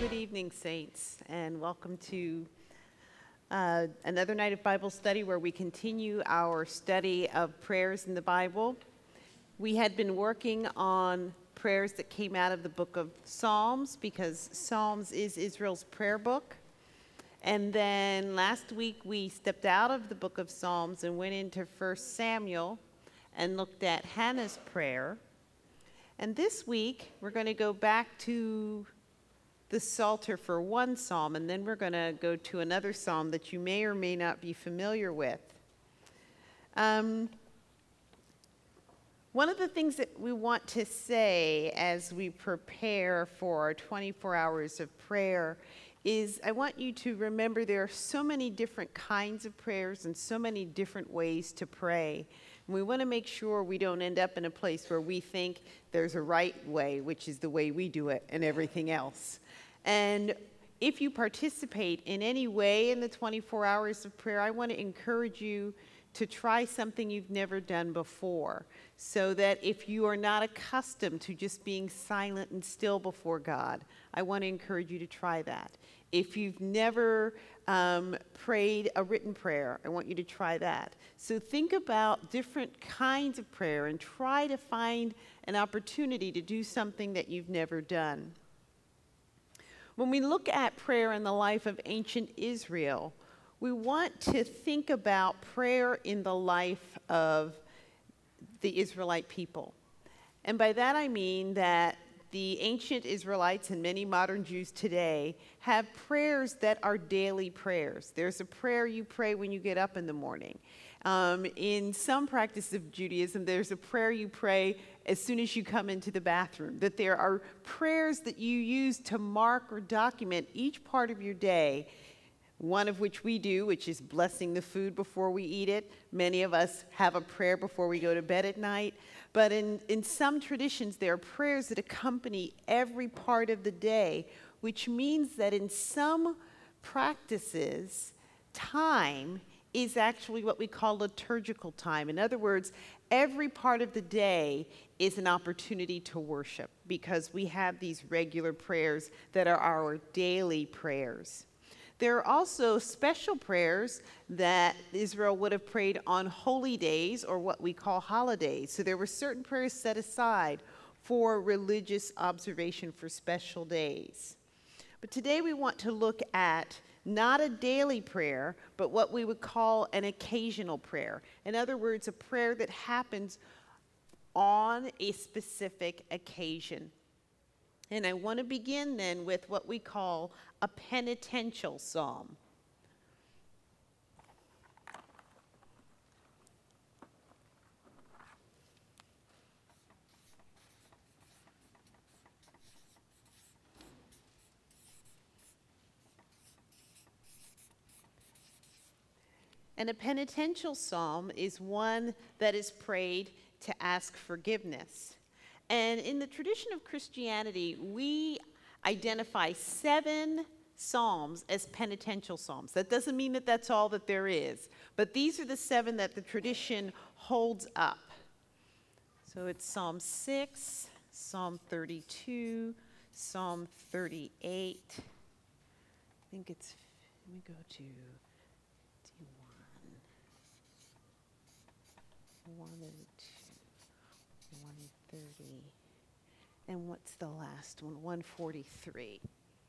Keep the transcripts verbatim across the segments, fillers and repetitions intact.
Good evening, saints, and welcome to uh, another night of Bible study where we continue our study of prayers in the Bible. We had been working on prayers that came out of the book of Psalms because Psalms is Israel's prayer book. And then last week we stepped out of the book of Psalms and went into First Samuel and looked at Hannah's prayer. And this week we're going to go back to the Psalter for one psalm, and then we're going to go to another psalm that you may or may not be familiar with. Um, one of the things that we want to say as we prepare for our twenty-four hours of prayer is I want you to remember there are so many different kinds of prayers and so many different ways to pray. And we want to make sure we don't end up in a place where we think there's a right way, which is the way we do it, and everything else. And if you participate in any way in the twenty-four hours of prayer, I want to encourage you to try something you've never done before, so that if you are not accustomed to just being silent and still before God, I want to encourage you to try that. If you've never um, prayed a written prayer, I want you to try that. So think about different kinds of prayer and try to find an opportunity to do something that you've never done. When we look at prayer in the life of ancient Israel, we want to think about prayer in the life of the Israelite people. And by that I mean that the ancient Israelites and many modern Jews today have prayers that are daily prayers. There's a prayer you pray when you get up in the morning. Um, in some practice of Judaism, there's a prayer you pray as soon as you come into the bathroom. That there are prayers that you use to mark or document each part of your day, one of which we do, which is blessing the food before we eat it. Many of us have a prayer before we go to bed at night. But in, in some traditions, there are prayers that accompany every part of the day, which means that in some practices, time is actually what we call liturgical time. In other words, every part of the day is an opportunity to worship because we have these regular prayers that are our daily prayers. There are also special prayers that Israel would have prayed on holy days or what we call holidays. So there were certain prayers set aside for religious observation for special days. But today we want to look at not a daily prayer, but what we would call an occasional prayer. In other words, a prayer that happens on a specific occasion. And I want to begin then with what we call a penitential psalm. And a penitential psalm is one that is prayed to ask forgiveness. And in the tradition of Christianity, we identify seven psalms as penitential psalms. That doesn't mean that that's all that there is, but these are the seven that the tradition holds up. So it's Psalm six, Psalm thirty-two, Psalm thirty-eight. I think it's, let me go to D one. one and two, one thirty, and what's the last one? one forty-three.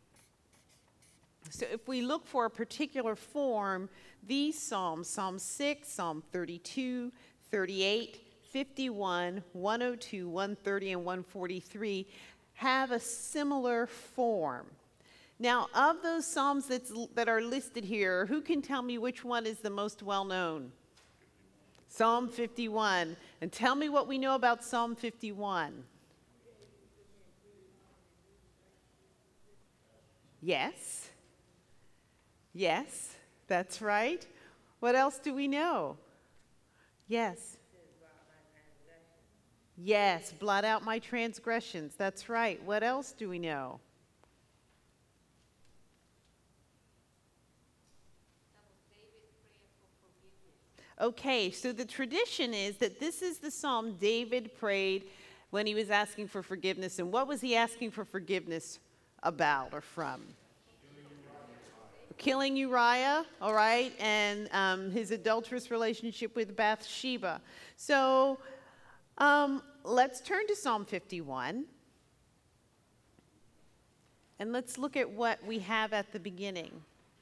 So if we look for a particular form, these psalms, Psalm six, Psalm thirty-two, thirty-eight, fifty-one, one oh two, one thirty, and one forty-three have a similar form. Now, of those psalms that's, that are listed here, who can tell me which one is the most well-known? Psalm fifty-one. And tell me what we know about Psalm fifty-one. Yes. Yes, that's right. What else do we know? Yes. Yes, blot out my transgressions. That's right. What else do we know? Okay, so the tradition is that this is the psalm David prayed when he was asking for forgiveness. And what was he asking for forgiveness about or from? Killing Uriah, all right, and um, his adulterous relationship with Bathsheba. So um, let's turn to Psalm fifty-one. And let's look at what we have at the beginning.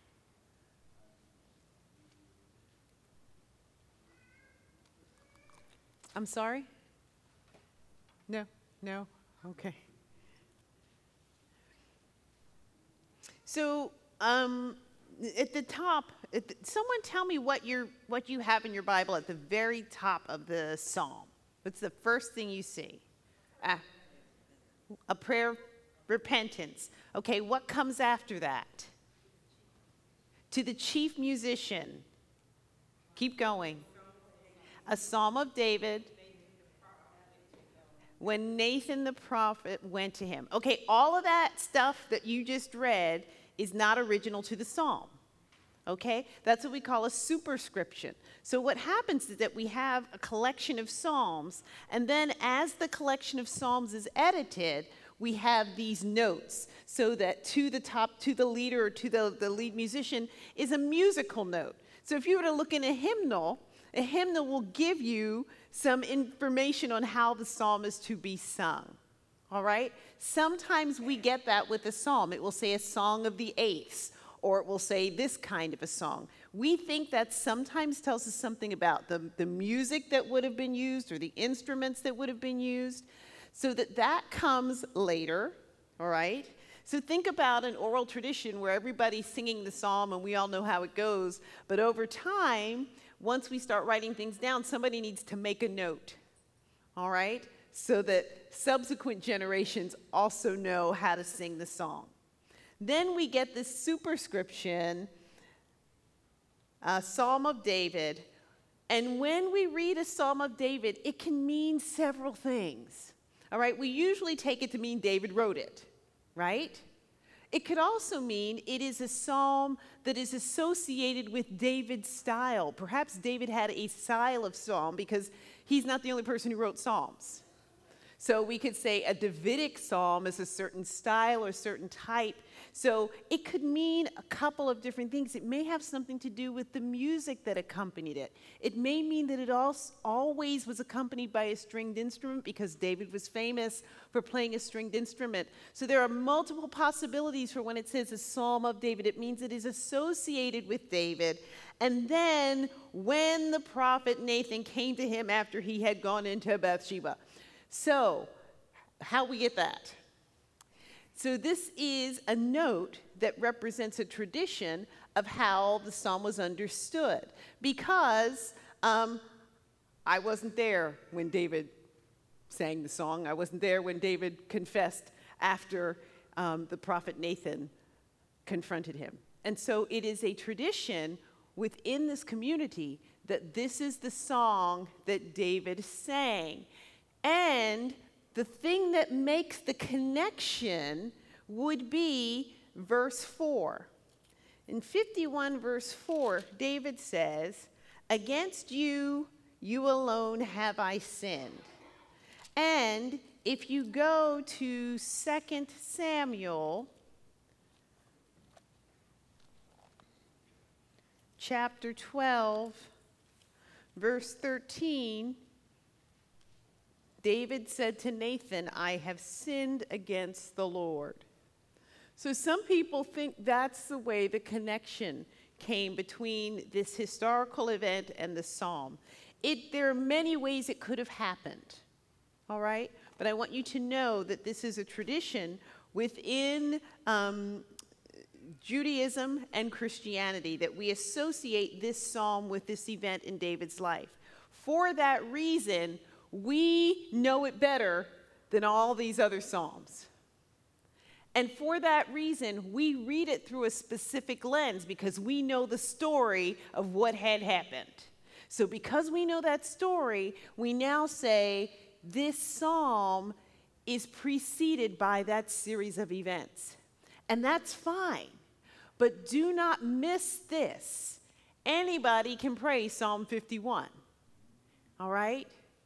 I'm sorry? No, no, okay. So, um, at the top, at the, someone tell me what you're, what you have in your Bible at the very top of the psalm. What's the first thing you see? Ah, a prayer of repentance. Okay, what comes after that? To the chief musician. Keep going. A psalm of David. When Nathan the prophet went to him. Okay, all of that stuff that you just read is not original to the psalm. Okay, that's what we call a superscription. So what happens is that we have a collection of psalms, and then as the collection of psalms is edited, we have these notes, so that to the top, to the leader, or to the, the lead musician is a musical note. So if you were to look in a hymnal, a hymnal will give you some information on how the psalm is to be sung. All right? Sometimes we get that with a psalm. It will say a song of the eighths, or it will say this kind of a song. We think that sometimes tells us something about the, the music that would have been used or the instruments that would have been used, so that that comes later, all right? So think about an oral tradition where everybody's singing the psalm and we all know how it goes, but over time, once we start writing things down, somebody needs to make a note, all right? So that subsequent generations also know how to sing the song. Then we get this superscription, a Psalm of David. And when we read a Psalm of David, it can mean several things. All right, we usually take it to mean David wrote it, right? It could also mean it is a psalm that is associated with David's style. Perhaps David had a style of psalm because he's not the only person who wrote psalms. So we could say a Davidic psalm is a certain style or certain type. So it could mean a couple of different things. It may have something to do with the music that accompanied it. It may mean that it also always was accompanied by a stringed instrument because David was famous for playing a stringed instrument. So there are multiple possibilities for when it says a psalm of David. It means it is associated with David. And then when the prophet Nathan came to him after he had gone into Bathsheba. So, how we get that? So this is a note that represents a tradition of how the psalm was understood. Because um, I wasn't there when David sang the song. I wasn't there when David confessed after um, the prophet Nathan confronted him. And so it is a tradition within this community that this is the song that David sang. And the thing that makes the connection would be verse four. In fifty-one verse four, David says, "Against you, you alone have I sinned." And if you go to Second Samuel, chapter twelve, verse thirteen, David said to Nathan, "I have sinned against the Lord." So some people think that's the way the connection came between this historical event and the psalm. It, there are many ways it could have happened, all right? But I want you to know that this is a tradition within um, Judaism and Christianity, that we associate this psalm with this event in David's life. For that reason, we know it better than all these other psalms. And for that reason, we read it through a specific lens because we know the story of what had happened. So because we know that story, we now say this psalm is preceded by that series of events. And that's fine. But do not miss this. Anybody can pray Psalm fifty-one. All right?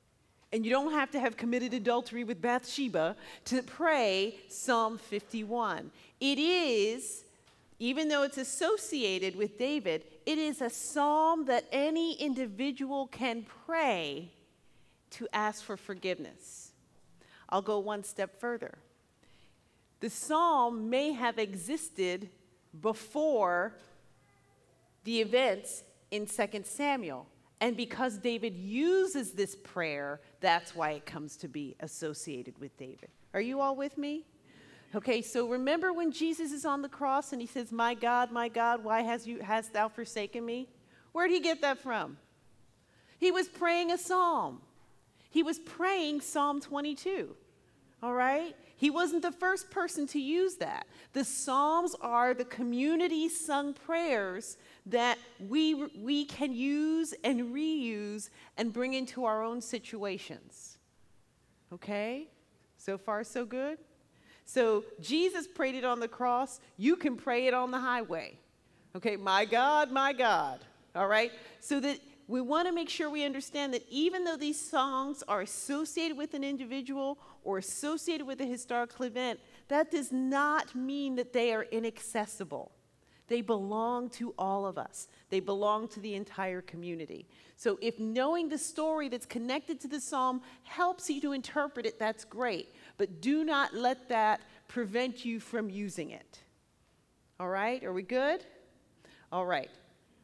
And you don't have to have committed adultery with Bathsheba to pray Psalm fifty-one. It is, even though it's associated with David, it is a psalm that any individual can pray to ask for forgiveness. I'll go one step further. The psalm may have existed before the events in Second Samuel. And because David uses this prayer, that's why it comes to be associated with David. Are you all with me? Okay, so remember when Jesus is on the cross and he says, "My God, my God, why has you, hast thou forsaken me?" Where did he get that from? He was praying a psalm. He was praying Psalm twenty-two. All right? He wasn't the first person to use that. The Psalms are the community sung prayers that we, we can use and reuse and bring into our own situations. Okay? So far, so good? So Jesus prayed it on the cross. You can pray it on the highway. Okay? My God, my God. All right? So that we want to make sure we understand that even though these songs are associated with an individual or associated with a historical event, that does not mean that they are inaccessible. They belong to all of us. They belong to the entire community. So if knowing the story that's connected to the psalm helps you to interpret it, that's great. But do not let that prevent you from using it. All right? Are we good? All right.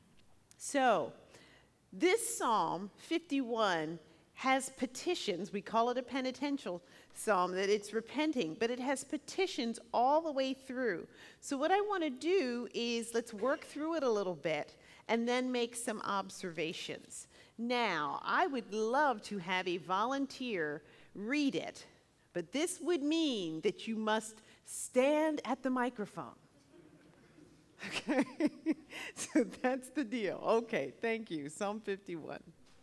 So this Psalm fifty-one has petitions. We call it a penitential psalm, that it's repenting, but it has petitions all the way through. So what I want to do is let's work through it a little bit and then make some observations. Now, I would love to have a volunteer read it, but this would mean that you must stand at the microphone. Okay, so that's the deal. Okay, thank you. Psalm fifty-one.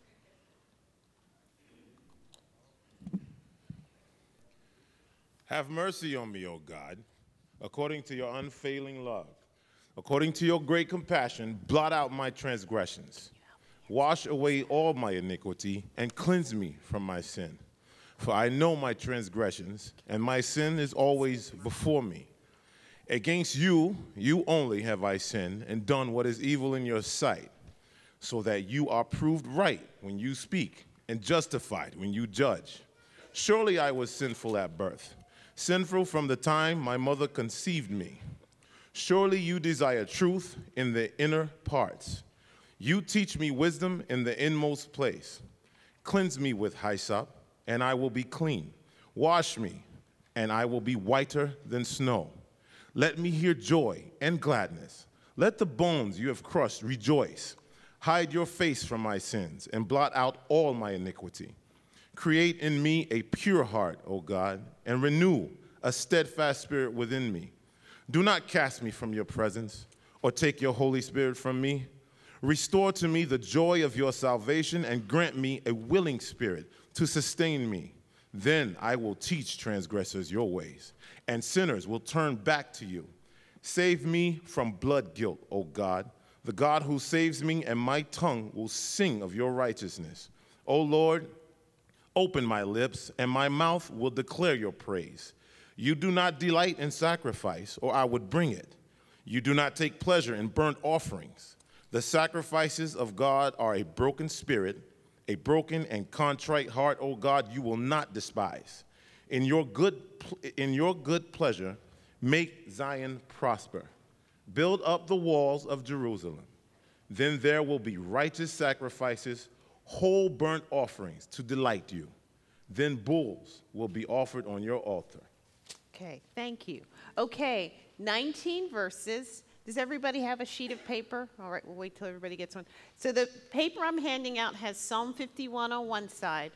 Have mercy on me, O God, according to your unfailing love. According to your great compassion, blot out my transgressions. Wash away all my iniquity and cleanse me from my sin. For I know my transgressions, and my sin is always before me. Against you, you only have I sinned and done what is evil in your sight, so that you are proved right when you speak and justified when you judge. Surely I was sinful at birth, sinful from the time my mother conceived me. Surely you desire truth in the inner parts. You teach me wisdom in the inmost place. Cleanse me with hyssop, and I will be clean. Wash me, and I will be whiter than snow. Let me hear joy and gladness. Let the bones you have crushed rejoice. Hide your face from my sins and blot out all my iniquity. Create in me a pure heart, O God, and renew a steadfast spirit within me. Do not cast me from your presence or take your Holy Spirit from me. Restore to me the joy of your salvation and grant me a willing spirit to sustain me. Then I will teach transgressors your ways, and sinners will turn back to you. Save me from blood guilt, O God, the God who saves me, and my tongue will sing of your righteousness. O Lord, open my lips, and my mouth will declare your praise. You do not delight in sacrifice, or I would bring it. You do not take pleasure in burnt offerings. The sacrifices of God are a broken spirit, a broken and contrite heart, O God, you will not despise. In your good, in your good pleasure, make Zion prosper. Build up the walls of Jerusalem. Then there will be righteous sacrifices, whole burnt offerings to delight you. Then bulls will be offered on your altar. Okay, thank you. Okay, nineteen verses. Does everybody have a sheet of paper? All right, we'll wait till everybody gets one. So the paper I'm handing out has Psalm fifty-one on one side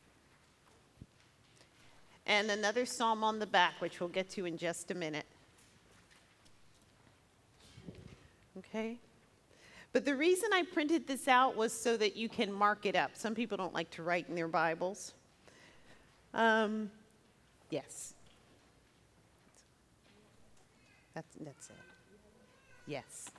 and another psalm on the back, which we'll get to in just a minute. Okay? But the reason I printed this out was so that you can mark it up. Some people don't like to write in their Bibles. Um, yes. That's, that's it. Yes.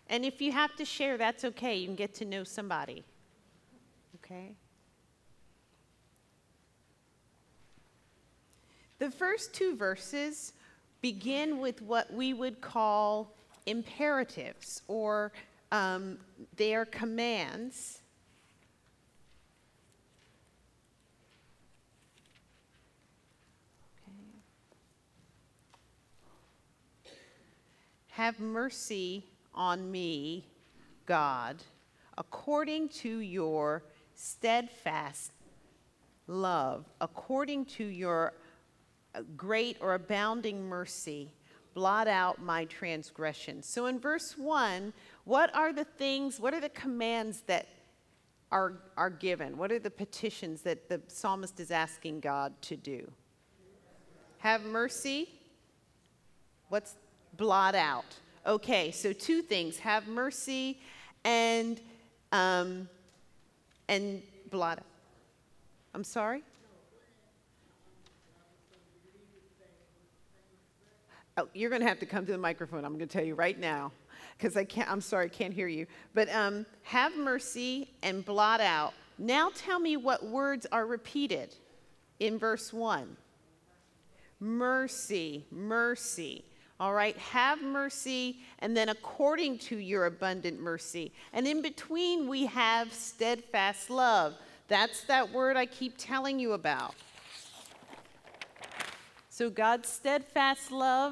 And if you have to share, that's okay. You can get to know somebody. Okay? The first two verses begin with what we would call imperatives, or um, they are commands. Okay. Have mercy on me, God, according to your steadfast love, according to your great or abounding mercy, blot out my transgressions. So in verse one, what are the things, what are the commands that are, are given? What are the petitions that the psalmist is asking God to do? Have mercy. What's blot out? Okay, so two things. Have mercy and, um, and blot out. I'm sorry? Oh, you're going to have to come to the microphone. I'm going to tell you right now, because I can't. I'm sorry, I can't hear you. But um, have mercy and blot out. Now tell me what words are repeated in verse one. Mercy, mercy. All right, have mercy, and then according to your abundant mercy. And in between, we have steadfast love. That's that word I keep telling you about. So God's steadfast love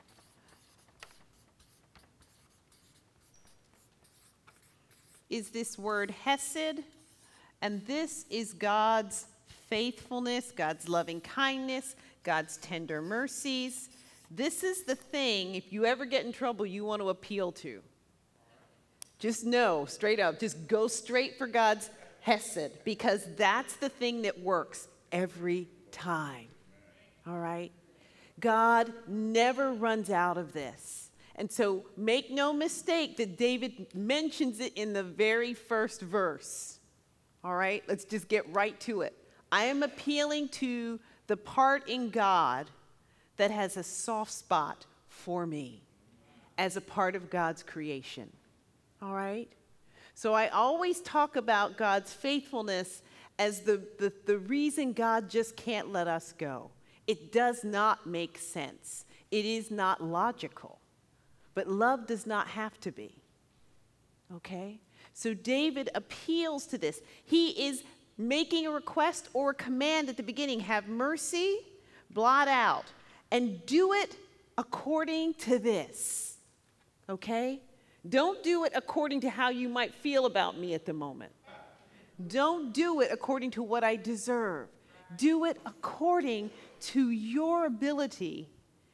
is this word hesed, and this is God's faithfulness, God's loving kindness, God's tender mercies. This is the thing, if you ever get in trouble, you want to appeal to. Just know, straight up, just go straight for God's hesed, because that's the thing that works every time. All right? God never runs out of this. And so make no mistake that David mentions it in the very first verse. All right? Let's just get right to it. I am appealing to the part in God that has a soft spot for me as a part of God's creation. All right? So I always talk about God's faithfulness as the, the, the reason God just can't let us go. It does not make sense. It is not logical. But love does not have to be. Okay? So David appeals to this. He is making a request or a command at the beginning. Have mercy, blot out, and do it according to this. Okay? Don't do it according to how you might feel about me at the moment. Don't do it according to what I deserve. Do it according to your ability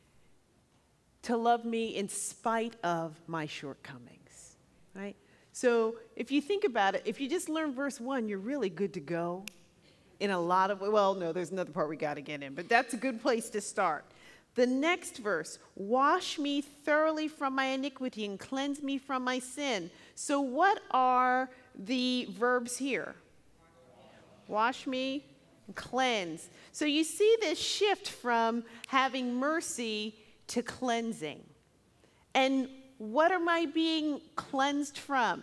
to love me in spite of my shortcomings, right? So if you think about it, if you just learn verse one, you're really good to go in a lot of, well, no, there's another part we got to get in, but that's a good place to start. The next verse, wash me thoroughly from my iniquity and cleanse me from my sin. So what are the verbs here? Wash me, cleanse. So you see this shift from having mercy to cleansing. And what am I being cleansed from?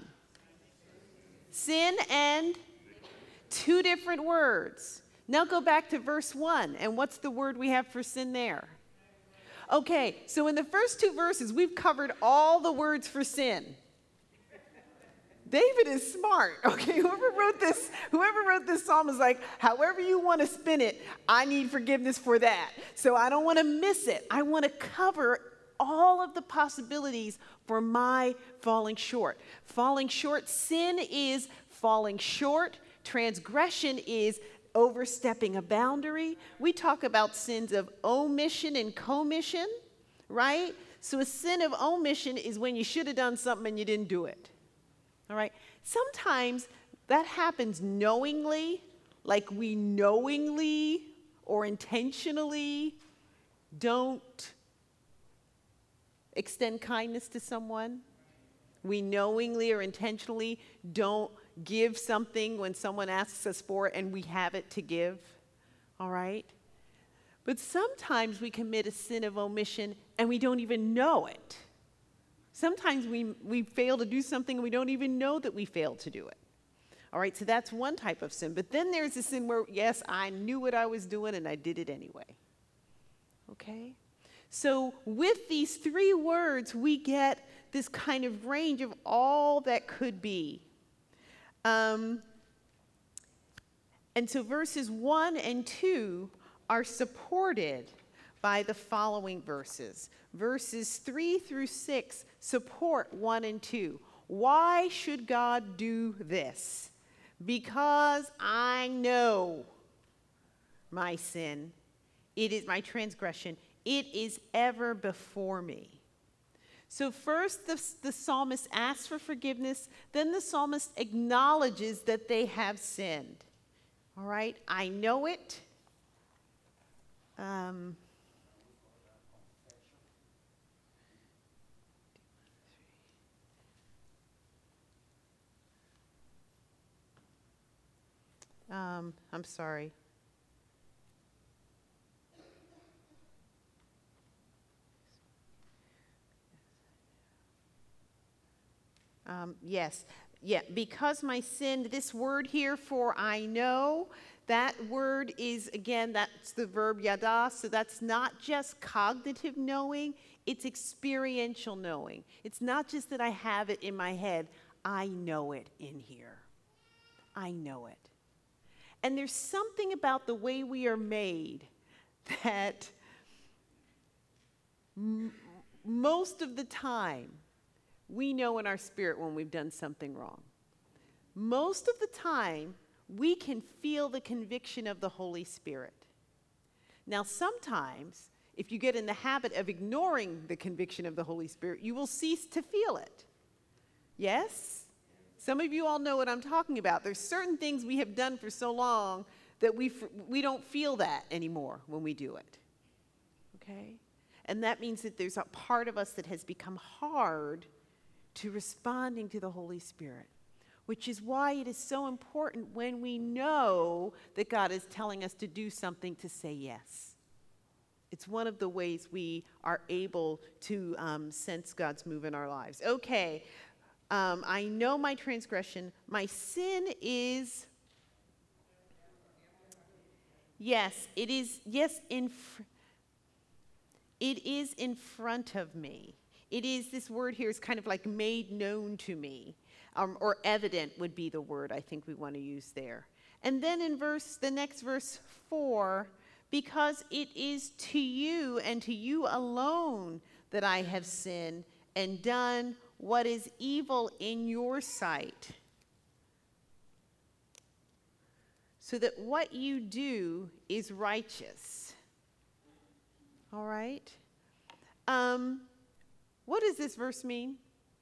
Sin and two different words. Now go back to verse one. And what's the word we have for sin there? Okay, so in the first two verses, we've covered all the words for sin. David is smart, okay? Whoever wrote this, whoever wrote this psalm is like, however you want to spin it, I need forgiveness for that. So I don't want to miss it. I want to cover all of the possibilities for my falling short. Falling short, sin is falling short. Transgression is overstepping a boundary. We talk about sins of omission and commission, right? So a sin of omission is when you should have done something and you didn't do it. All right? Sometimes that happens knowingly, like we knowingly or intentionally don't extend kindness to someone. We knowingly or intentionally don't give something when someone asks us for it and we have it to give. All right? But sometimes we commit a sin of omission and we don't even know it. Sometimes we, we fail to do something and we don't even know that we failed to do it. All right, so that's one type of sin. But then there's a sin where, yes, I knew what I was doing and I did it anyway. Okay? So with these three words, we get this kind of range of all that could be. Um, and so verses one and two are supported by the following verses. Verses three through six support one and two. Why should God do this? Because I know my sin. It is my transgression. It is ever before me. So first the, the psalmist asks for forgiveness. Then the psalmist acknowledges that they have sinned. All right, I know it. Um, um, I'm sorry. Um, yes, yeah, because my sin, this word here for I know, that word is, again, that's the verb yada, so that's not just cognitive knowing, it's experiential knowing. It's not just that I have it in my head, I know it in here. I know it. And there's something about the way we are made that m- most of the time, we know in our spirit when we've done something wrong. Most of the time, we can feel the conviction of the Holy Spirit. Now, sometimes, if you get in the habit of ignoring the conviction of the Holy Spirit, you will cease to feel it. Yes? Some of you all know what I'm talking about. There's certain things we have done for so long that we, we don't feel that anymore when we do it. Okay? And that means that there's a part of us that has become hard to responding to the Holy Spirit, which is why it is so important when we know that God is telling us to do something to say yes. It's one of the ways we are able to um, sense God's move in our lives. Okay, um, I know my transgression. My sin is, yes, it is, yes, in, fr- it is in front of me. It is, this word here is kind of like made known to me, um, or evident would be the word I think we want to use there. And then in verse, the next verse four, because it is to you and to you alone that I have sinned and done what is evil in your sight, so that what you do is righteous. All right? Um... What does this verse mean?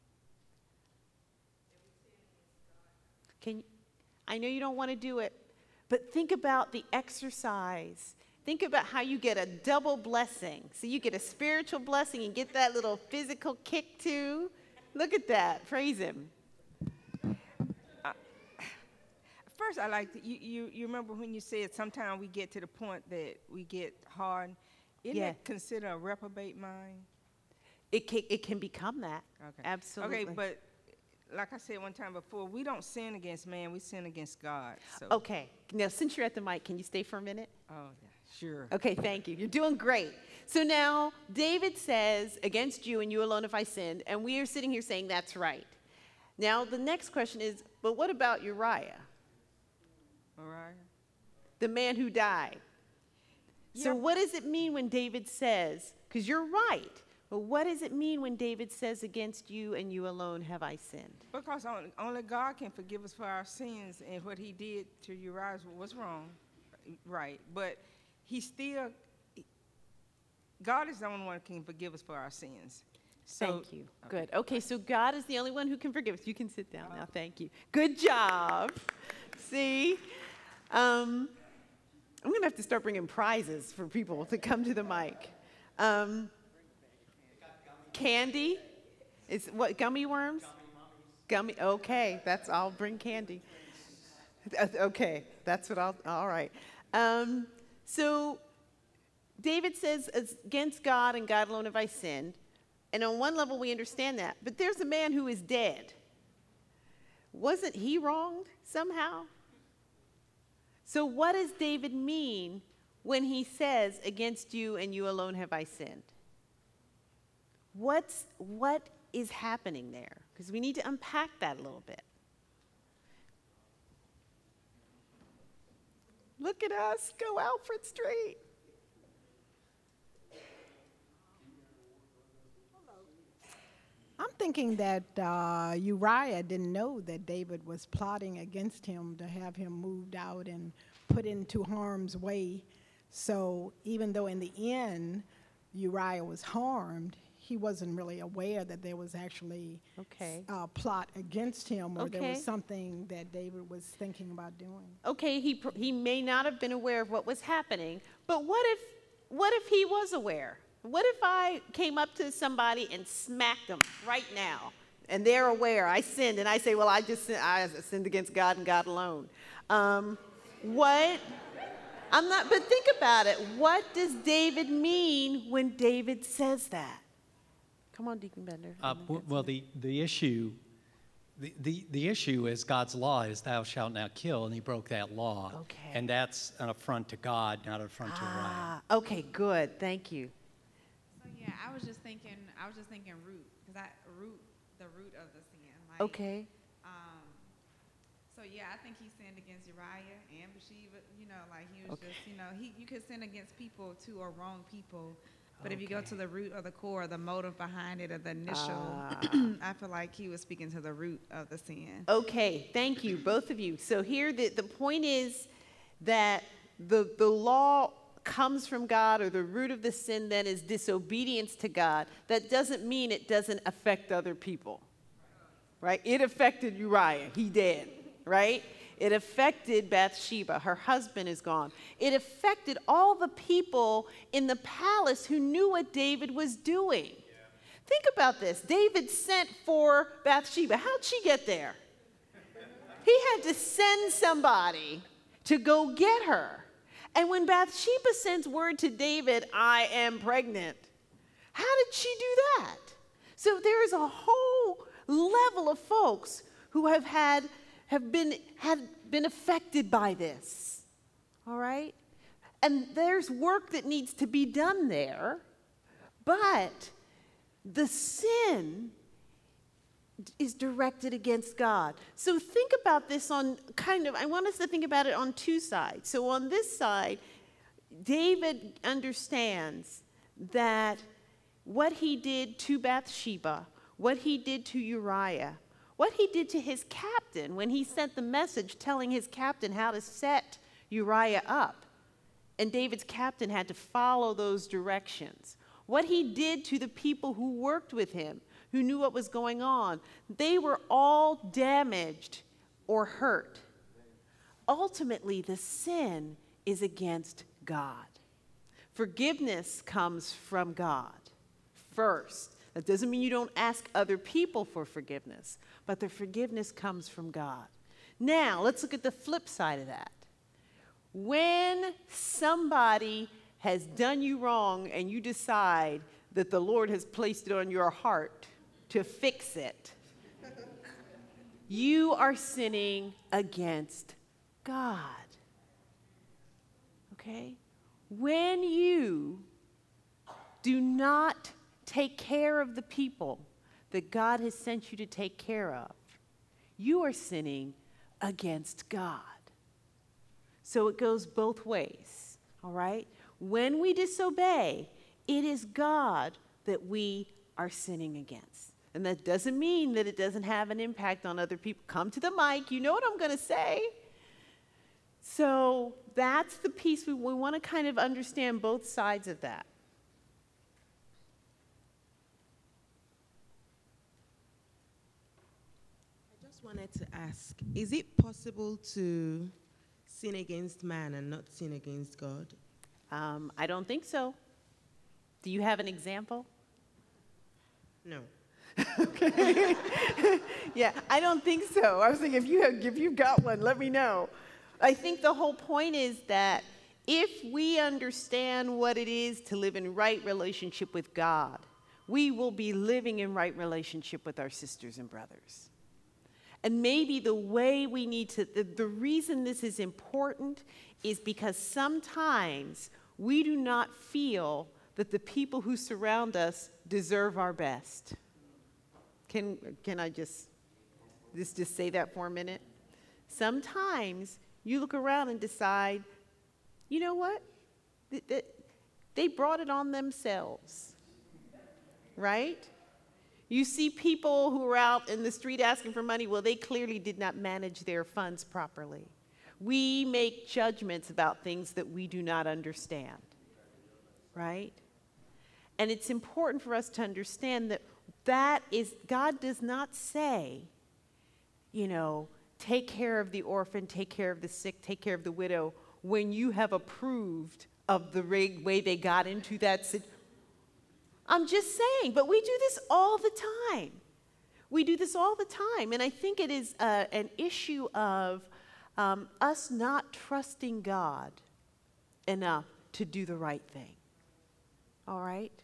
Can you, I know you don't want to do it, but think about the exercise. Think about how you get a double blessing. So you get a spiritual blessing and get that little physical kick too. Look at that. Praise him. Uh, first, I like to, you, you, you remember when you said sometimes we get to the point that we get hard. Isn't Yeah. that considered a reprobate mind? It can, it can become that. Okay. Absolutely. Okay, but like I said one time before, we don't sin against man, we sin against God. So. Okay. Now, since you're at the mic, can you stay for a minute? Oh, yeah, sure. Okay, thank you. You're doing great. So now, David says, against you and you alone have I sinned, and we are sitting here saying that's right. Now, the next question is, but what about Uriah? Uriah? The man who died. So Yeah. what does it mean when David says, because you're right, but what does it mean when David says, against you and you alone have I sinned? Because on, only God can forgive us for our sins, and what he did to Uriah was wrong, right? But he still, God is the only one who can forgive us for our sins. So, Thank you. Okay. Good. Okay, so God is the only one who can forgive us. You can sit down now. Thank you. Good job. See? Um, I'm going to have to start bringing prizes for people to come to the mic. Um, Candy? Is what, gummy worms? Gummy, okay, that's, I'll bring candy. Okay, that's what I'll, all right. Um, so David says, against God and God alone have I sinned. And on one level, we understand that. But there's a man who is dead. Wasn't he wronged somehow? So what does David mean when he says, against you and you alone have I sinned? What's, what is happening there? Because we need to unpack that a little bit. Look at us, go Alfred Street. I'm thinking that uh, Uriah didn't know that David was plotting against him to have him moved out and put into harm's way. So even though in the end Uriah was harmed, he wasn't really aware that there was actually Okay. a plot against him, or there Okay. was something that David was thinking about doing. Okay, he, pr- he may not have been aware of what was happening, but what if, what if he was aware? What if I came up to somebody and smacked them right now, and they're aware I sinned, and I say, well, I just sin- I sinned against God and God alone. Um, what? I'm not, but think about it. What does David mean when David says that? Come on, Deacon Bender. Uh, w- well, the, the issue, the, the, the issue is God's law is thou shalt not kill, and he broke that law. Okay. And that's an affront to God, not an affront to Uriah. Ah, okay, good. Thank you. So yeah, I was just thinking, I was just thinking root, because I root, the root of the sin. Like, Okay. Um, so yeah, I think he sinned against Uriah and Bathsheba. You know, like he was Okay. just, you know, he you could sin against people too, or wrong people. But if you go Okay. to the root or the core, the motive behind it, or the initial, Ah. I feel like he was speaking to the root of the sin. Okay, thank you, both of you. So here, the, the point is that the, the law comes from God, or the root of the sin then is disobedience to God. That doesn't mean it doesn't affect other people, right? It affected Uriah. He did, right? It affected Bathsheba. Her husband is gone. It affected all the people in the palace who knew what David was doing. Think about this. David sent for Bathsheba. How'd she get there? He had to send somebody to go get her. And when Bathsheba sends word to David, I am pregnant, how did she do that? So there is a whole level of folks who have had have been had been affected by this. All right? And there's work that needs to be done there, but the sin is directed against God. So think about this on kind of, I want us to think about it on two sides. So on this side, David understands that what he did to Bathsheba, what he did to Uriah, what he did to his captain when he sent the message telling his captain how to set Uriah up. And David's captain had to follow those directions. What he did to the people who worked with him, who knew what was going on, they were all damaged or hurt. Ultimately, the sin is against God. Forgiveness comes from God first. That doesn't mean you don't ask other people for forgiveness, but the forgiveness comes from God. Now, let's look at the flip side of that. When somebody has done you wrong and you decide that the Lord has placed it on your heart to fix it, you are sinning against God. Okay? When you do not take care of the people that God has sent you to take care of, you are sinning against God. So it goes both ways, all right? When we disobey, it is God that we are sinning against. And that doesn't mean that it doesn't have an impact on other people. Come to the mic, you know what I'm going to say. So that's the piece we, we want to kind of understand both sides of that. I just wanted to ask, is it possible to sin against man and not sin against God? Um, I don't think so. Do you have an example? No. Okay. Yeah, I don't think so. I was thinking, if you have, if you've got one, let me know. I think the whole point is that if we understand what it is to live in right relationship with God, we will be living in right relationship with our sisters and brothers. And maybe the way we need to, the, the reason this is important is because sometimes we do not feel that the people who surround us deserve our best. Can, can I just, just, just say that for a minute? Sometimes you look around and decide, you know what? Th- th- They brought it on themselves, right? You see people who are out in the street asking for money. Well, they clearly did not manage their funds properly. We make judgments about things that we do not understand, right? And it's important for us to understand that that is, God does not say, you know, take care of the orphan, take care of the sick, take care of the widow, when you have approved of the way they got into that situation. I'm just saying, but we do this all the time. We do this all the time, and I think it is uh, an issue of um, us not trusting God enough to do the right thing. All right?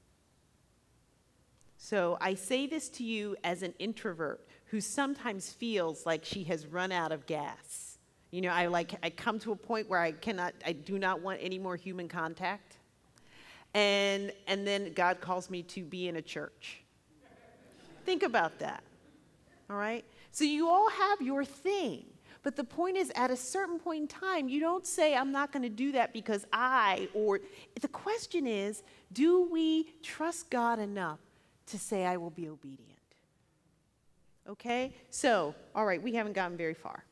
So I say this to you as an introvert who sometimes feels like she has run out of gas. You know, I like I come to a point where I cannot, I do not want any more human contact. And and then God calls me to be in a church. Think about that. All right? So you all have your thing. But the point is, at a certain point in time, you don't say, I'm not going to do that because I, or the question is, do we trust God enough to say, I will be obedient? Okay? So, all right, we haven't gotten very far.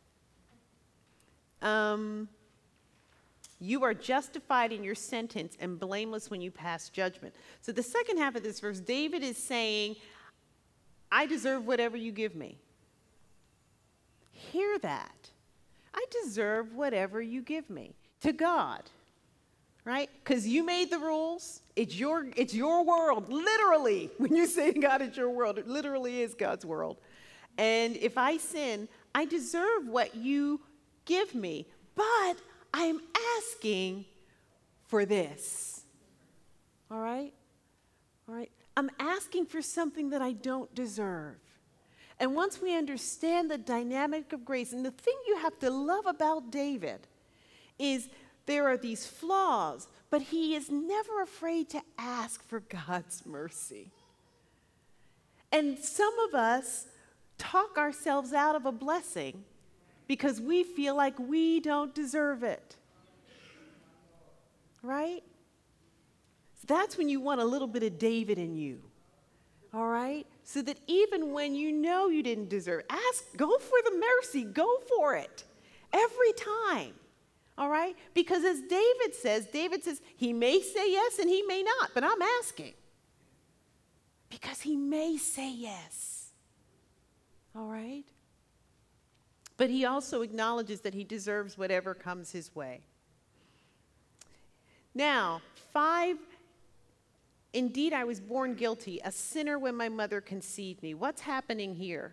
Um, you are justified in your sentence and blameless when you pass judgment. So the second half of this verse, David is saying, I deserve whatever you give me. Hear that. I deserve whatever you give me. To God. Right? Because you made the rules. It's your, it's your world. Literally. When you say God, it's your world. It literally is God's world. And if I sin, I deserve what you give me. But I'm asking for this. All right? All right? I'm asking for something that I don't deserve. And once we understand the dynamic of grace, and the thing you have to love about David is there are these flaws, but he is never afraid to ask for God's mercy. And some of us talk ourselves out of a blessing because we feel like we don't deserve it. Right? So that's when you want a little bit of David in you. All right? So that even when you know you didn't deserve, ask, go for the mercy, go for it. Every time. All right? Because as David says, David says, he may say yes and he may not, but I'm asking. Because he may say yes. All right? But he also acknowledges that he deserves whatever comes his way. Now, five, indeed I was born guilty, a sinner when my mother conceived me. What's happening here?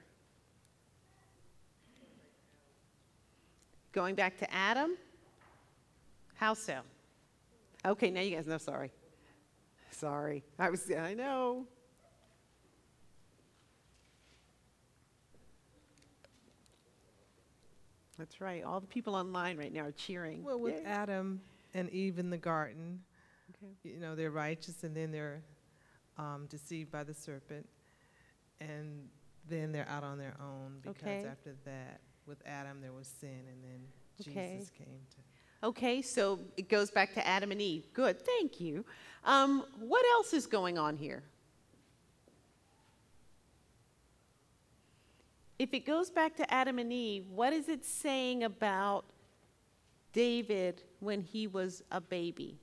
Going back to Adam? How so? Okay, now you guys know, sorry. Sorry. I was, I know. That's right. All the people online right now are cheering. Well, with Yay. Adam and Eve in the garden, Okay. you know, they're righteous and then they're um, deceived by the serpent. And then they're out on their own because Okay. after that, with Adam, there was sin and then Okay. Jesus came to. Okay, so it goes back to Adam and Eve. Good, thank you. Um, what else is going on here? If it goes back to Adam and Eve, what is it saying about David when he was a baby?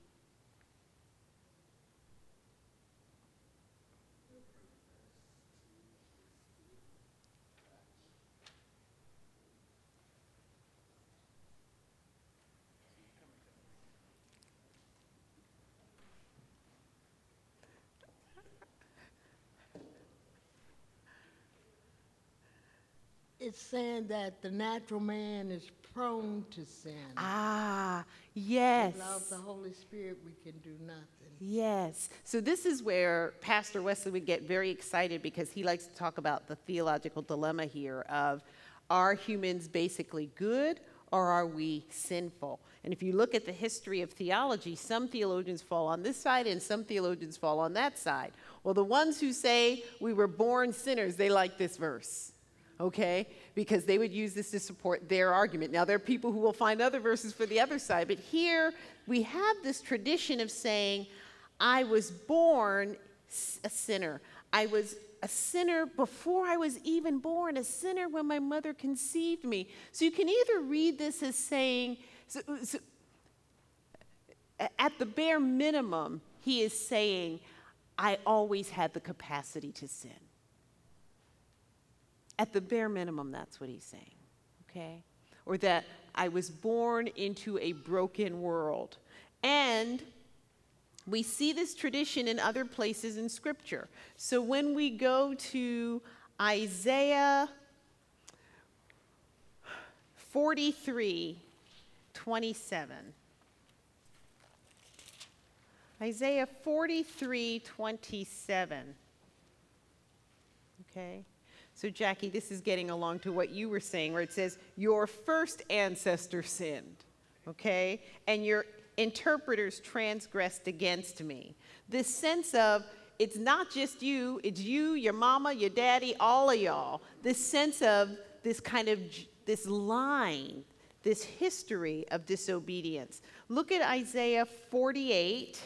it's saying that the natural man is prone to sin. Ah, yes. Without the Holy Spirit, we can do nothing. Yes. So this is where Pastor Wesley would get very excited because he likes to talk about the theological dilemma here of, are humans basically good or are we sinful? And if you look at the history of theology, some theologians fall on this side and some theologians fall on that side. Well, the ones who say we were born sinners, they like this verse, okay? Because they would use this to support their argument. Now, there are people who will find other verses for the other side, but here we have this tradition of saying, I was born a sinner. I was a sinner before I was even born, a sinner when my mother conceived me. So you can either read this as saying, so, so, at the bare minimum, he is saying, I always had the capacity to sin. At the bare minimum, that's what he's saying, okay? Or that I was born into a broken world. And we see this tradition in other places in Scripture. So when we go to Isaiah forty-three, twenty-seven. Isaiah forty-three, twenty-seven. Okay? So Jackie, this is getting along to what you were saying, where it says, your first ancestor sinned, okay? And your interpreters transgressed against me. This sense of, it's not just you, it's you, your mama, your daddy, all of y'all. This sense of this kind of, this line, this history of disobedience. Look at Isaiah forty-eight.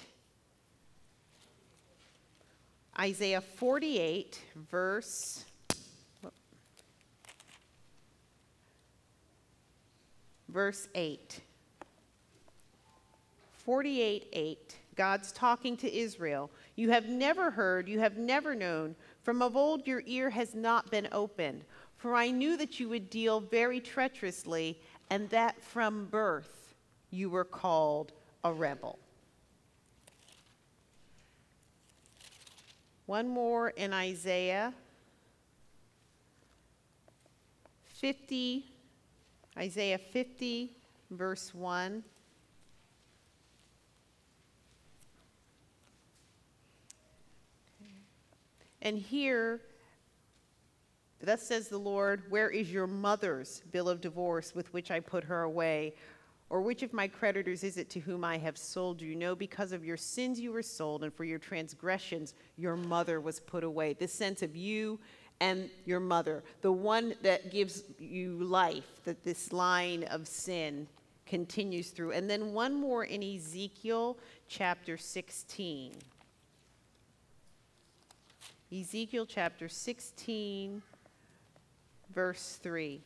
Isaiah forty-eight, verse... Verse eight. forty-eight, eight. God's talking to Israel. You have never heard, you have never known. From of old your ear has not been opened. For I knew that you would deal very treacherously, and that from birth you were called a rebel. One more in Isaiah fifty. Isaiah fifty, verse one. And here, thus says the Lord, where is your mother's bill of divorce with which I put her away? Or which of my creditors is it to whom I have sold you? No, because of your sins you were sold, and for your transgressions your mother was put away. This sense of you and your mother, the one that gives you life, that this line of sin continues through. And then one more in Ezekiel chapter sixteen. Ezekiel chapter sixteen, verse three.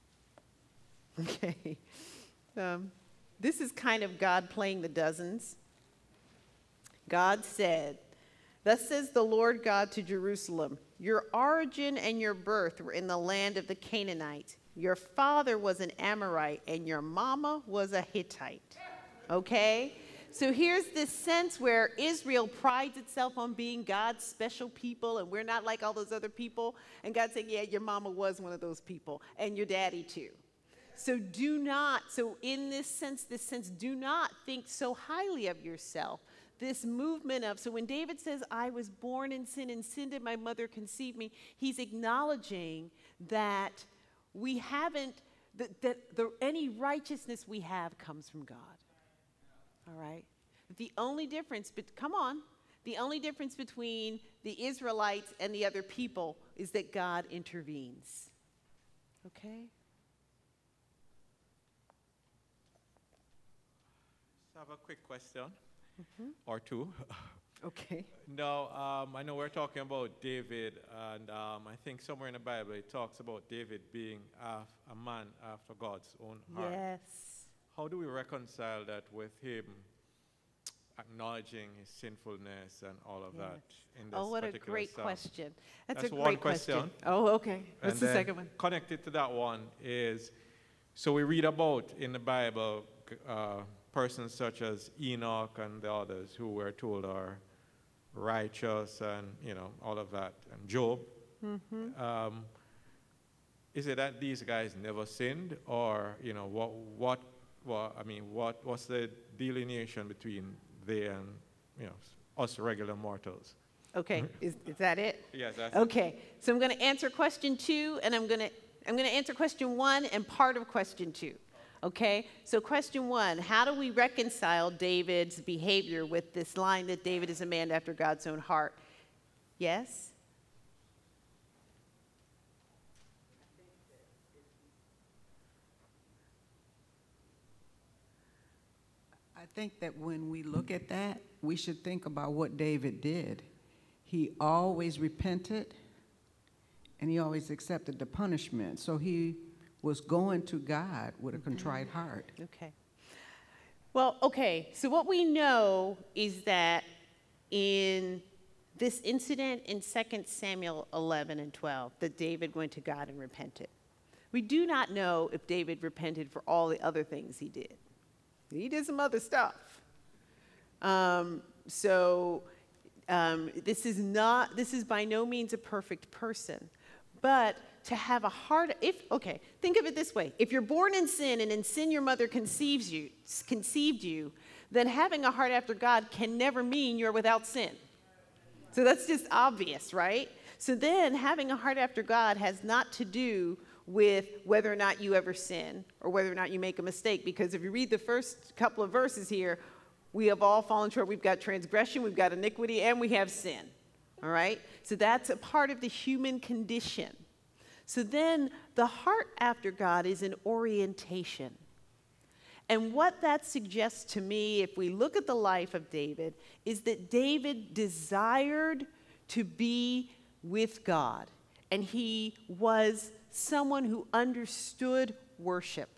Okay. Um, this is kind of God playing the dozens. God said, thus says the Lord God to Jerusalem, your origin and your birth were in the land of the Canaanites. Your father was an Amorite and your mama was a Hittite. Okay? So here's this sense where Israel prides itself on being God's special people, and we're not like all those other people. And God's saying, yeah, your mama was one of those people, and your daddy too. So do not, so in this sense, this sense, do not think so highly of yourself. This movement of, so when David says, I was born in sin and sin did my mother conceive me, he's acknowledging that we haven't, that, that the, any righteousness we have comes from God. All right? The only difference, but come on, the only difference between the Israelites and the other people is that God intervenes. Okay? I have a quick question, Mm-hmm. or two. Okay. Now, um, I know we're talking about David, and um, I think somewhere in the Bible it talks about David being uh, a man after God's own heart. Yes. How do we reconcile that with him acknowledging his sinfulness and all of Yeah. that in this Oh, what a particular great psalm? question. That's, That's a one great question. Oh, okay. What's And the then second one? Connected to that one is, so we read about in the Bible uh, persons such as Enoch and the others who were told are righteous and, you know, all of that, and Job. Mm-hmm. Um, is it that these guys never sinned, or you know what what what I mean what what's the delineation between they and you know us regular mortals? Okay, is, is that it? Yes, that's Okay, so I'm going to answer question two, and I'm going to I'm going to answer question one and part of question two. Okay, so question one, how do we reconcile David's behavior with this line that David is a man after God's own heart? Yes? I think that when we look at that, we should think about what David did. He always repented, and he always accepted the punishment. So he was going to God with a contrite heart. Okay. Well, okay, so what we know is that in this incident in Second Samuel eleven and twelve, that David went to God and repented. We do not know if David repented for all the other things he did. He did some other stuff. Um, so um, this is not, this is by no means a perfect person. But to have a heart, if, okay, think of it this way. If you're born in sin and in sin your mother conceives you, conceived you, then having a heart after God can never mean you're without sin. So that's just obvious, right? So then having a heart after God has not to do with whether or not you ever sin or whether or not you make a mistake. Because if you read the first couple of verses here, we have all fallen short. We've got transgression, we've got iniquity, and we have sin. All right? So that's a part of the human condition. So then the heart after God is an orientation. And what that suggests to me, if we look at the life of David, is that David desired to be with God. And he was someone who understood worship.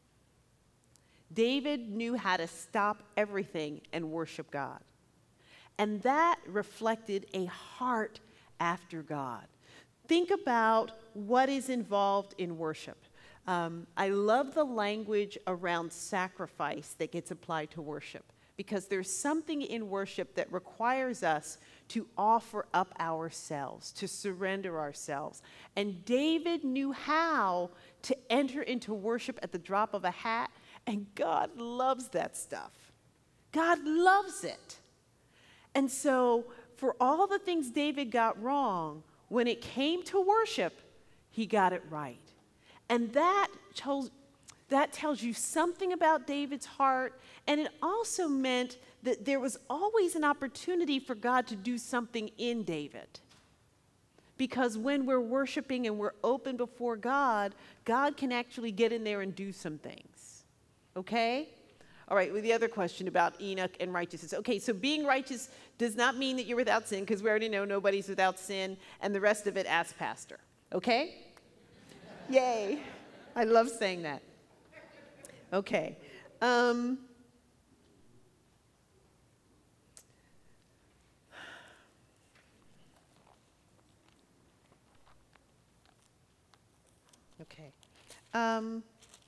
David knew how to stop everything and worship God. And that reflected a heart after God. Think about what is involved in worship. Um, I love the language around sacrifice that gets applied to worship, because there's something in worship that requires us to offer up ourselves, to surrender ourselves. And David knew how to enter into worship at the drop of a hat, and God loves that stuff. God loves it. And so for all the things David got wrong, when it came to worship, he got it right. And that tells, that tells you something about David's heart, and it also meant that there was always an opportunity for God to do something in David. Because when we're worshiping and we're open before God, God can actually get in there and do some things. Okay? All right, well, the other question about Enoch and righteousness. Okay, so being righteous does not mean that you're without sin, because we already know nobody's without sin, and the rest of it, ask Pastor. Okay? Yay. I love saying that. Okay. Um, okay. Um,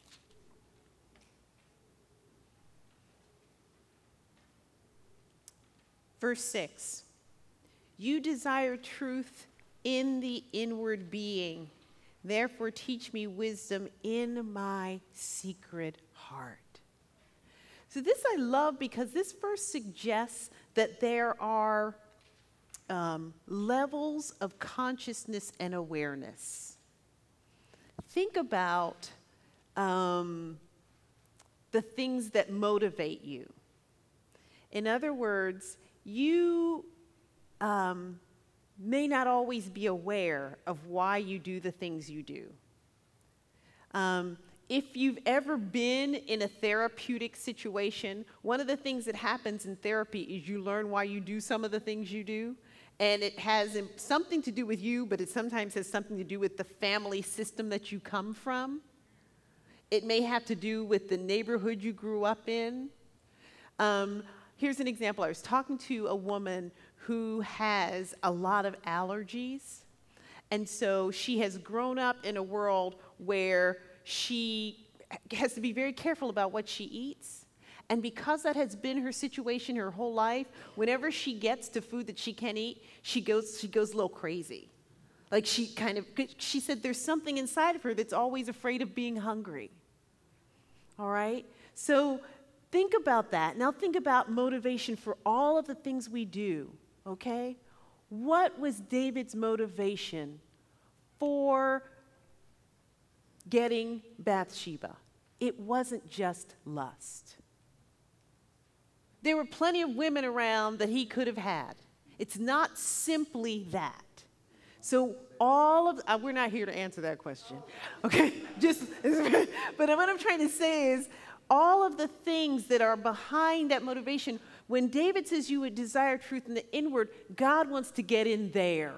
verse six. You desire truth in the inward being. Therefore, teach me wisdom in my secret heart. So this I love, because this verse suggests that there are um, levels of consciousness and awareness. Think about um, the things that motivate you. In other words, you um, may not always be aware of why you do the things you do. Um, if you've ever been in a therapeutic situation, one of the things that happens in therapy is you learn why you do some of the things you do. And it has something to do with you, but it sometimes has something to do with the family system that you come from. It may have to do with the neighborhood you grew up in. Um, here's an example. I was talking to a woman who has a lot of allergies. And so she has grown up in a world where she has to be very careful about what she eats. And because that has been her situation her whole life, whenever she gets to food that she can't eat, she goes, she goes a little crazy. Like she kind of, she said there's something inside of her that's always afraid of being hungry. All right? So think about that. Now think about motivation for all of the things we do, okay? What was David's motivation for getting Bathsheba? It wasn't just lust. There were plenty of women around that he could have had. It's not simply that. So all of, uh, we're not here to answer that question, okay? Just, but what I'm trying to say is all of the things that are behind that motivation, when David says you would desire truth in the inward, God wants to get in there,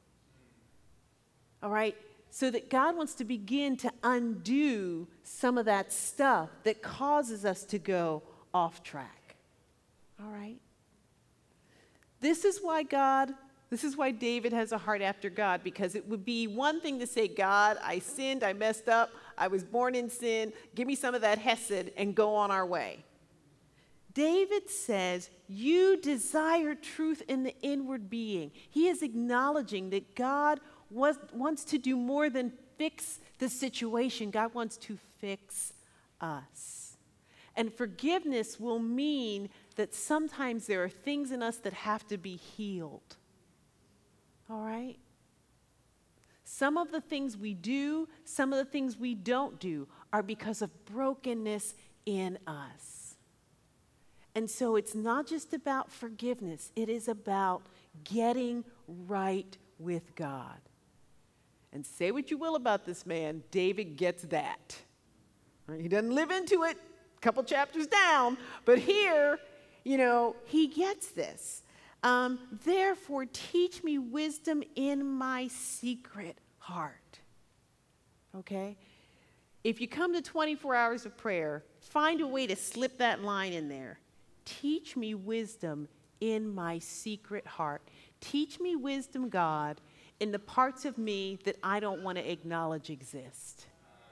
all right? So that God wants to begin to undo some of that stuff that causes us to go off track, all right? This is why God This is why David has a heart after God, because it would be one thing to say, God, I sinned, I messed up, I was born in sin, give me some of that hesed and go on our way. David says, you desire truth in the inward being. He is acknowledging that God was, wants to do more than fix the situation. God wants to fix us. And forgiveness will mean that sometimes there are things in us that have to be healed. All right? Some of the things we do, some of the things we don't do are because of brokenness in us. And so it's not just about forgiveness. It is about getting right with God. And say what you will about this man, David gets that. Right? He doesn't live into it a couple chapters down, but here, you know, he gets this. Um, Therefore, teach me wisdom in my secret heart. Okay? If you come to twenty-four hours of prayer, find a way to slip that line in there. Teach me wisdom in my secret heart. Teach me wisdom, God, in the parts of me that I don't want to acknowledge exist.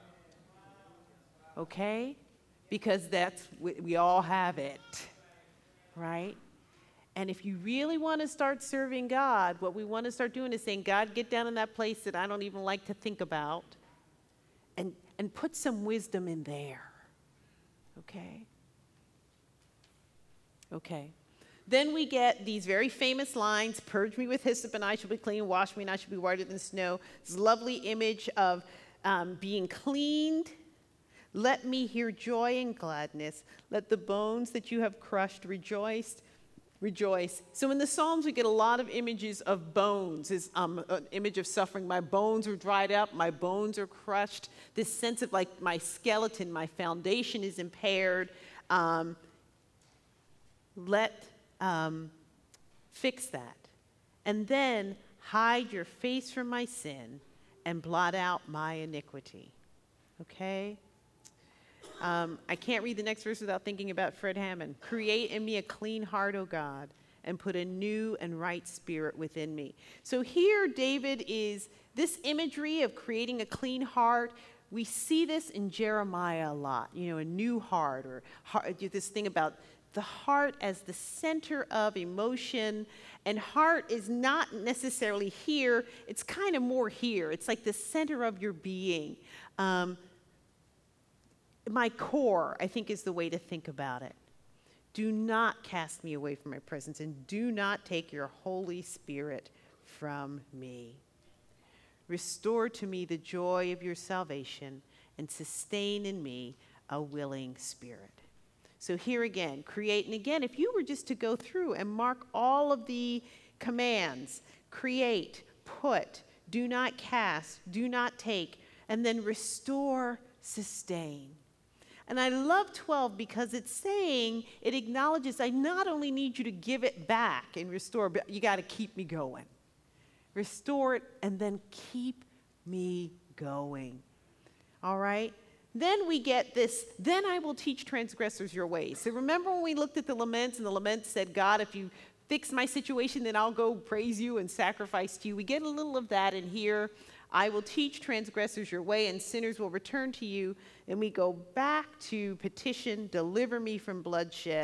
Okay? Because that's, we, we all have it. Right? And if you really want to start serving God, what we want to start doing is saying, God, get down in that place that I don't even like to think about, and, and put some wisdom in there. Okay? Okay. Then we get these very famous lines, purge me with hyssop and I shall be clean, wash me and I shall be whiter than snow. This lovely image of um, being cleaned. Let me hear joy and gladness. Let the bones that you have crushed rejoice. Rejoice. So in the Psalms, we get a lot of images of bones, is um, an image of suffering. My bones are dried up, my bones are crushed. This sense of like my skeleton, my foundation is impaired. Um, let, um, fix that. And then hide your face from my sin and blot out my iniquity. Okay? Um, I can't read the next verse without thinking about Fred Hammond. Create in me a clean heart, O God, and put a new and right spirit within me. So here David is, this imagery of creating a clean heart, we see this in Jeremiah a lot. You know, a new heart, or heart, this thing about the heart as the center of emotion. And heart is not necessarily here. It's kind of more here. It's like the center of your being. Um, My core, I think, is the way to think about it. Do not cast me away from my presence, and do not take your Holy Spirit from me. Restore to me the joy of your salvation, and sustain in me a willing spirit. So here again, create, and again, if you were just to go through and mark all of the commands, create, put, do not cast, do not take, and then restore, sustain. And I love twelve because it's saying, it acknowledges, I not only need you to give it back and restore, but you got to keep me going. Restore it and then keep me going. All right? Then we get this, then I will teach transgressors your ways. So remember when we looked at the laments, and the laments said, God, if you fix my situation, then I'll go praise you and sacrifice to you. We get a little of that in here. I will teach transgressors your way, and sinners will return to you. And we go back to petition, deliver me from bloodshed.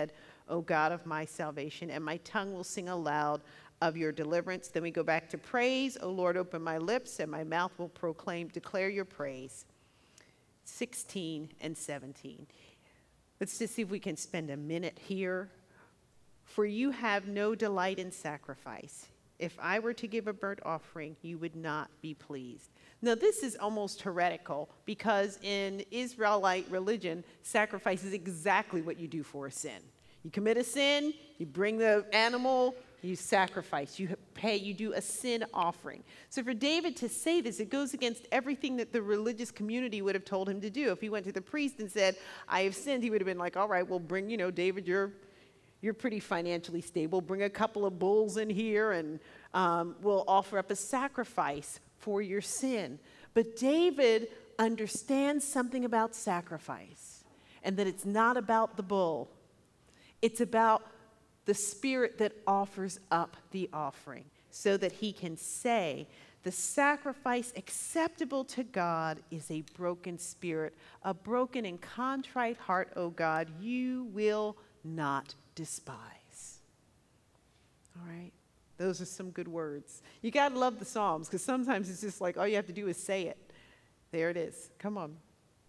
O God of my salvation, and my tongue will sing aloud of your deliverance. Then we go back to praise. O Lord, open my lips, and my mouth will proclaim, declare your praise. sixteen and seventeen. Let's just see if we can spend a minute here. For you have no delight in sacrifice. If I were to give a burnt offering, you would not be pleased. Now, this is almost heretical because in Israelite religion, sacrifice is exactly what you do for a sin. You commit a sin, you bring the animal, you sacrifice, you pay, you do a sin offering. So for David to say this, it goes against everything that the religious community would have told him to do. If he went to the priest and said, I have sinned, he would have been like, all right, well, bring, you know, David, you're, you're pretty financially stable. Bring a couple of bulls in here and um, we'll offer up a sacrifice for your sin. But David understands something about sacrifice and that it's not about the bull. It's about the spirit that offers up the offering so that he can say, the sacrifice acceptable to God is a broken spirit, a broken and contrite heart, O God, you will not despise. All right? Those are some good words. You got to love the Psalms because sometimes it's just like all you have to do is say it. There it is. Come on.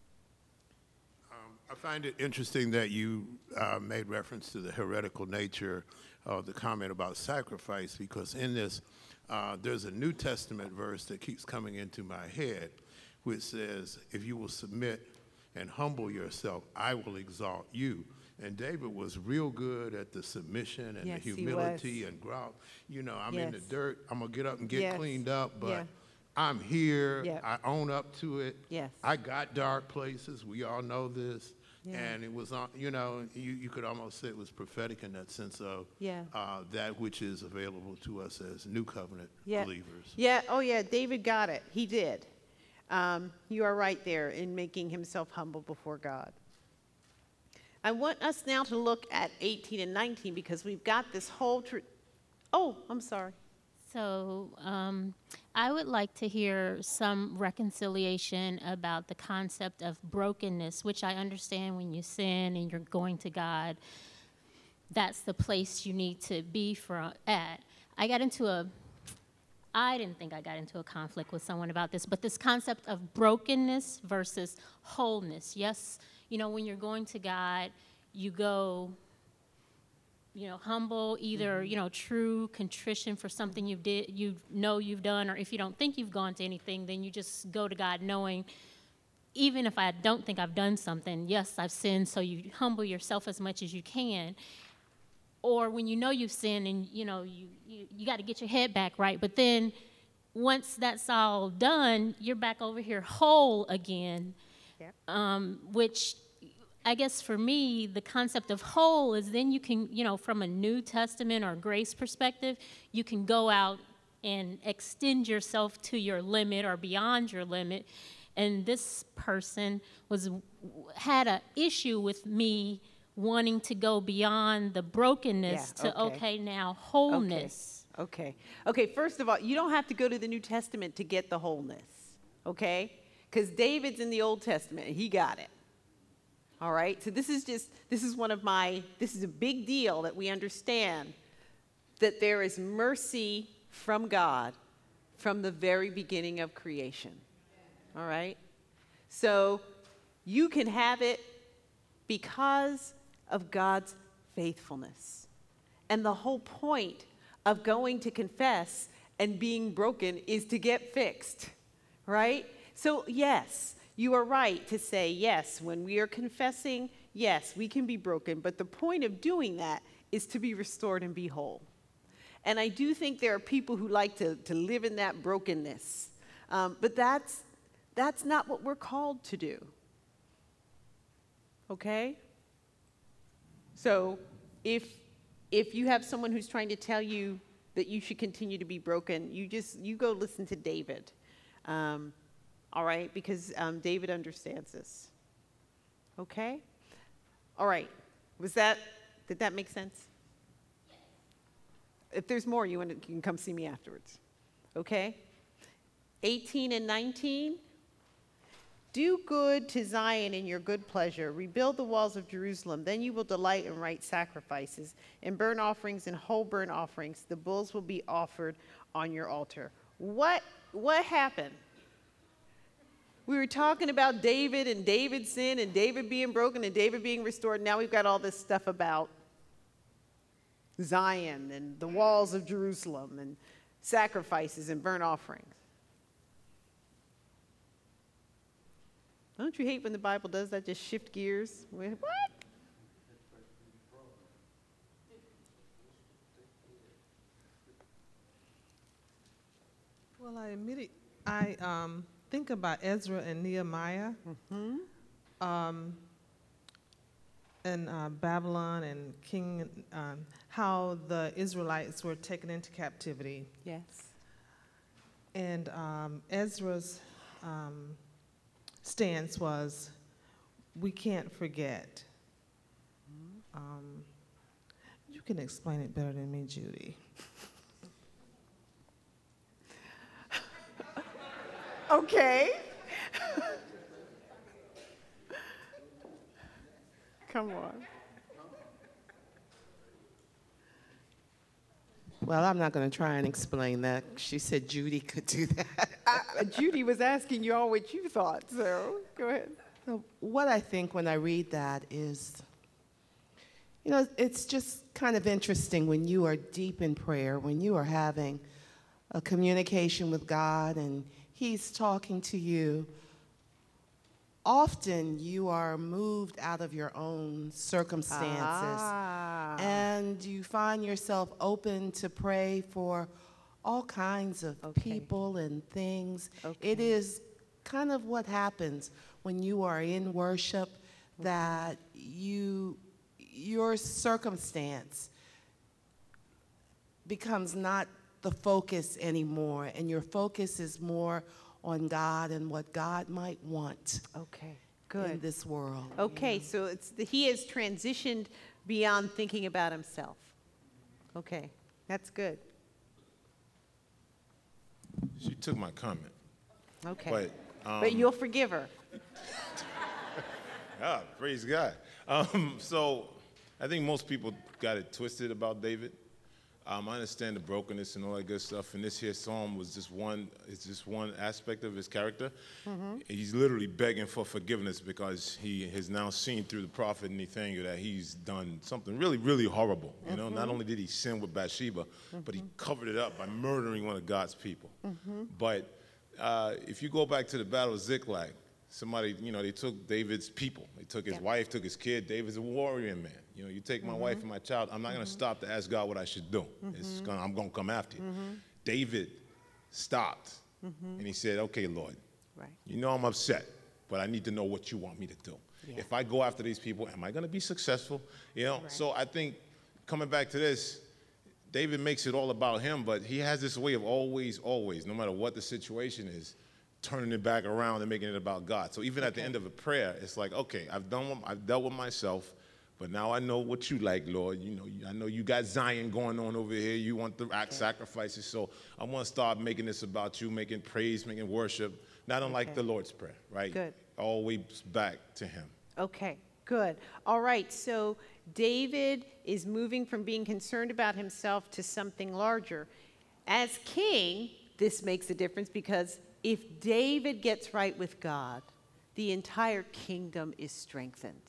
I find it interesting that you uh, made reference to the heretical nature of the comment about sacrifice, because in this, uh, there's a New Testament verse that keeps coming into my head, which says, if you will submit and humble yourself, I will exalt you. And David was real good at the submission and Yes, the he humility was. and growl. You know, I'm in the Yes. dirt, I'm going to get up and get Yes. cleaned up, but Yeah. I'm here, Yep. I own up to it. Yes. I got dark places, we all know this. Yeah. And it was, on, you know, you, you could almost say it was prophetic in that sense of Yeah. uh, that which is available to us as new covenant Yeah. believers. Yeah, oh yeah, David got it. He did. Um, you are right there in making himself humble before God. I want us now to look at eighteen and nineteen because we've got this whole, tr- oh, I'm sorry. So um, I would like to hear some reconciliation about the concept of brokenness, which I understand when you sin and you're going to God, that's the place you need to be for, at. I got into a, I didn't think I got into a conflict with someone about this, but this concept of brokenness versus wholeness. Yes, you know, when you're going to God, you go, you know, humble, either, you know, true contrition for something you did, you know you've done, or if you don't think you've gone to anything, then you just go to God knowing, even if I don't think I've done something, yes, I've sinned, so you humble yourself as much as you can. Or when you know you've sinned and, you know, you, you, you got to get your head back right, but then once that's all done, you're back over here whole again, Yep. um, which I guess for me, the concept of whole is then you can, you know, from a New Testament or grace perspective, you can go out and extend yourself to your limit or beyond your limit. And this person was had an issue with me wanting to go beyond the brokenness Yeah, to, okay. okay, now wholeness. Okay. Okay, first of all, you don't have to go to the New Testament to get the wholeness, okay? Because David's in the Old Testament, and he got it. All right? So this is just, this is one of my, this is a big deal that we understand that there is mercy from God from the very beginning of creation. All right? So you can have it because of God's faithfulness. And the whole point of going to confess and being broken is to get fixed, right? So yes, you are right to say, yes, when we are confessing, yes, we can be broken, but the point of doing that is to be restored and be whole. And I do think there are people who like to, to live in that brokenness, um, but that's, that's not what we're called to do, okay? So if, if you have someone who's trying to tell you that you should continue to be broken, you just, you go listen to David. Um, All right, because um, David understands this. Okay? All right. Was that, did that make sense? If there's more, you, want to, you can come see me afterwards. Okay? eighteen and nineteen. Do good to Zion in your good pleasure. Rebuild the walls of Jerusalem. Then you will delight in right sacrifices, in burnt offerings and whole burnt offerings. The bulls will be offered on your altar. What, what happened? We were talking about David and David's sin and David being broken and David being restored. Now we've got all this stuff about Zion and the walls of Jerusalem and sacrifices and burnt offerings. Don't you hate when the Bible does that? Just shift gears? What? Well, I immediately, I um, think about Ezra and Nehemiah, mm-hmm. um, and uh, Babylon and King, um, how the Israelites were taken into captivity. Yes. And um, Ezra's um, stance was, we can't forget. Um, you can explain it better than me, Judy. Okay. Come on. Well, I'm not going to try and explain that. She said Judy could do that. I, Judy was asking you all what you thought, so go ahead. So what I think when I read that is, you know, it's just kind of interesting when you are deep in prayer, when you are having a communication with God and He's talking to you. Often you are moved out of your own circumstances, Ah. and you find yourself open to pray for all kinds of Okay. people and things. Okay. It is kind of what happens when you are in worship, that you, your circumstance becomes not the focus anymore, and your focus is more on God and what God might want Okay, good. in this world. Okay, so it's the, he has transitioned beyond thinking about himself. Okay, that's good. She took my comment. Okay. But, um, but you'll forgive her. Ah, praise God. Um, so I think most people got it twisted about David. Um, I understand the brokenness and all that good stuff, and this here psalm was just one, it's just one aspect of his character. Mm-hmm. He's literally begging for forgiveness because he has now seen through the prophet Nathaniel that he's done something really, really horrible. You know, Mm-hmm. not only did he sin with Bathsheba, mm-hmm. but he covered it up by murdering one of God's people. Mm-hmm. But uh, if you go back to the Battle of Ziklag, somebody, you know, they took David's people. They took his Yeah. wife, wife, took his kid. David's a warrior man. You know, you take my Mm-hmm. wife and my child, I'm not going to stop to ask God what I should do. It's gonna, I'm going to come after you. David stopped, and he said, okay, Lord, Right. you know I'm upset, but I need to know what you want me to do. Yeah. If I go after these people, am I going to be successful? You know, Right. so I think coming back to this, David makes it all about him, but he has this way of always, always, no matter what the situation is, turning it back around and making it about God. So even at the Okay. end of a prayer, it's like, okay, I've done, I've dealt with myself, but now I know what you like, Lord. You know, I know you got Zion going on over here. You want the act sacrifices, so I want to start making this about you, making praise, making worship, not unlike Okay. the Lord's Prayer, right? Good. Always back to Him. Okay, good. All right, so David is moving from being concerned about himself to something larger. As king, this makes a difference because if David gets right with God, the entire kingdom is strengthened.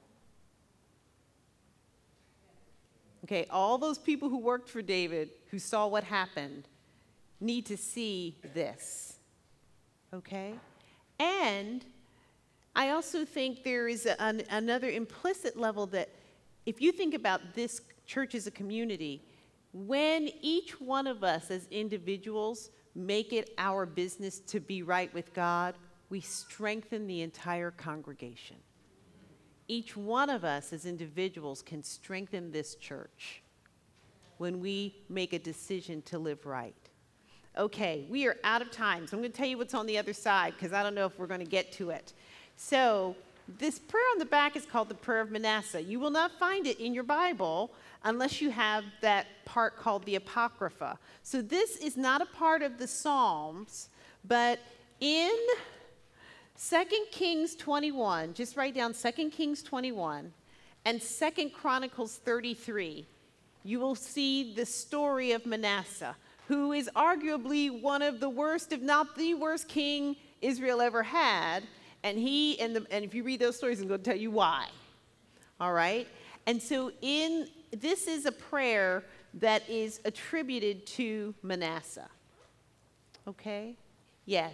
Okay, all those people who worked for David, who saw what happened, need to see this. Okay? And I also think there is a, an, another implicit level that if you think about this church as a community, when each one of us as individuals make it our business to be right with God, we strengthen the entire congregation. Each one of us as individuals can strengthen this church when we make a decision to live right. Okay, we are out of time, so I'm going to tell you what's on the other side because I don't know if we're going to get to it. So this prayer on the back is called the Prayer of Manasseh. You will not find it in your Bible unless you have that part called the Apocrypha. So this is not a part of the Psalms, but in Second Kings twenty-one, just write down Second Kings twenty-one and Second Chronicles thirty-three. You will see the story of Manasseh, who is arguably one of the worst, if not the worst king Israel ever had. And he, and, the, and if you read those stories, I'm going to tell you why. All right? And so in, this is a prayer that is attributed to Manasseh. Okay? Yes.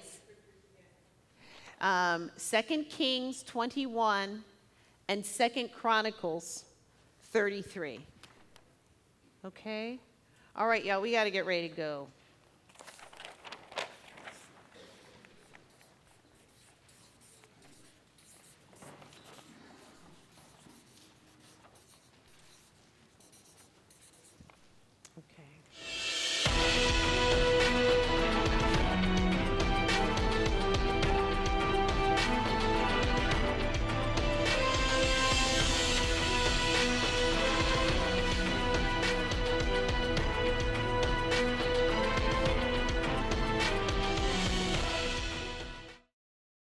Um, Second Kings twenty-one and Second Chronicles thirty-three. Okay? All right, y'all, we got to get ready to go. Okay.